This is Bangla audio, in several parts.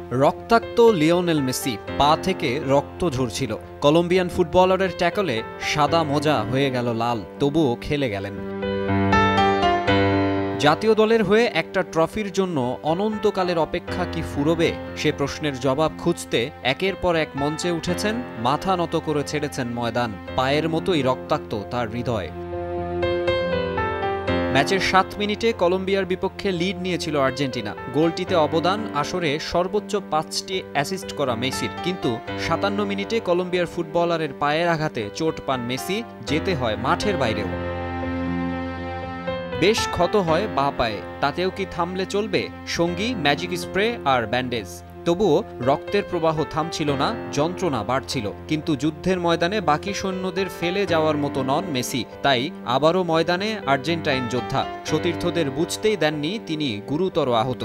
রক্তাক্ত লিওনেল মেসি, পা থেকে রক্ত ঝরছিল। কলম্বিয়ান ফুটবলারের ট্যাকলে সাদা মোজা হয়ে গেল লাল, তবুও খেলে গেলেন। জাতীয় দলের হয়ে একটা ট্রফির জন্য অনন্তকালের অপেক্ষা কি ফুরোবে, সে প্রশ্নের জবাব খুঁজতে একের পর এক মঞ্চে উঠেছেন, মাথা নত করে ছেড়েছেন ময়দান। পায়ের মতোই রক্তাক্ত তার হৃদয়। ম্যাচের ৭ মিনিটে কলম্বিয়ার বিপক্ষে লিড নিয়েছিল আর্জেন্টিনা। গোলটিতে অবদান আসরে সর্বোচ্চ ৫টি অ্যাসিস্ট করা মেসির, কিন্তু ৫৭ মিনিটে কলম্বিয়ার ফুটবলারের পায়ের আঘাতে চোট পান মেসি, যেতে হয় মাঠের বাইরেও। বেশ ক্ষত হয় বাঁ পায়ে, তাতেও কি থামলে চলবে? সঙ্গী ম্যাজিক স্প্রে আর ব্যান্ডেজ। তবুও রক্তের প্রবাহ থামছিল না, যন্ত্রণা বাড়ছিল। কিন্তু যুদ্ধের ময়দানে বাকি সৈন্যদের ফেলে যাওয়ার মতো নন মেসি, তাই আবারও ময়দানে আর্জেন্টাইন যোদ্ধা। সতীর্থদের বুঝতেই দেননি তিনি গুরুতর আহত।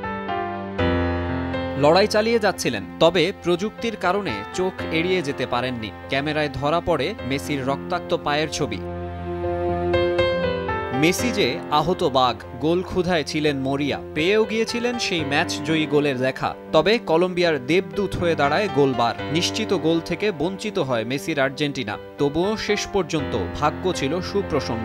লড়াই চালিয়ে যাচ্ছিলেন, তবে প্রযুক্তির কারণে চোখ এড়িয়ে যেতে পারেননি। ক্যামেরায় ধরা পড়ে মেসির রক্তাক্ত পায়ের ছবি। মেসি যে আহত বাঘ, গোল ক্ষুধায় ছিলেন মরিয়া, পেয়েও গিয়েছিলেন সেই ম্যাচ জয়ী গোলের দেখা। তবে কলম্বিয়ার দেবদূত হয়ে দাঁড়ায় গোলবার। নিশ্চিত গোল থেকে বঞ্চিত হয় মেসির আর্জেন্টিনা, তবুও শেষ পর্যন্ত ভাগ্য ছিল সুপ্রসন্ন।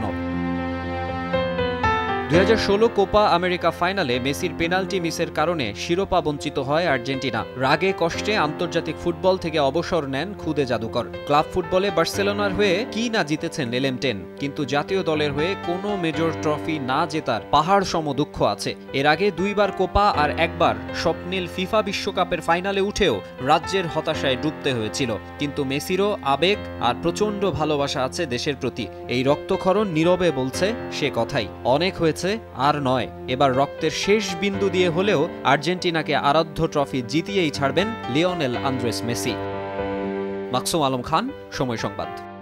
২০১৬ কোপা আমেরিকা ফাইনালে মেসির পেনাল্টি মিসের কারণে শিরোপা বঞ্চিত হয় আর্জেন্টিনা। রাগে কষ্টে আন্তর্জাতিক ফুটবল থেকে অবসর নেন খুদে জাদুকর। ক্লাব ফুটবলে বার্সেলোনার হয়ে কি না জিতেছেন লেলেমটেন, কিন্তু জাতীয় দলের হয়ে কোনো মেজর ট্রফি না জেতার পাহাড় সম দুঃখ আছে। এর আগে ২বার কোপা আর একবার স্বপ্নিল ফিফা বিশ্বকাপের ফাইনালে উঠেও রাজ্যের হতাশায় ডুবতে হয়েছিল। কিন্তু মেসিরও আবেগ আর প্রচণ্ড ভালোবাসা আছে দেশের প্রতি। এই রক্তক্ষরণ নীরবে বলছে সে কথাই, অনেক হয়েছে, আর নয়। এবার রক্তের শেষ বিন্দু দিয়ে হলেও আর্জেন্টিনাকে আরাধ্য ট্রফি জিতিয়েই ছাড়বেন Lionel Andres Messi. Maksum Alam Khan, Somoy সংবাদ।